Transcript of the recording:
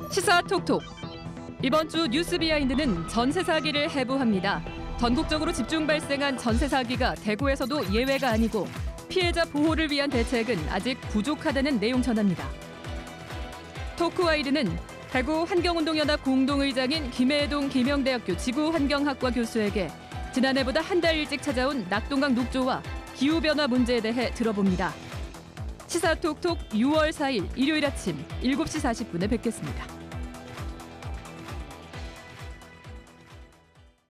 시사 톡톡. 이번 주 뉴스 비하인드는 전세 사기를 해부합니다. 전국적으로 집중 발생한 전세 사기가 대구에서도 예외가 아니고 피해자 보호를 위한 대책은 아직 부족하다는 내용 전합니다. 토크와이드는 대구 환경운동연합 공동의장인 김해동 김영대학교 지구환경학과 교수에게 지난해보다 한 달 일찍 찾아온 낙동강 녹조와 기후변화 문제에 대해 들어봅니다. 시사 톡톡 6월 4일 일요일 아침 7시 40분에 뵙겠습니다.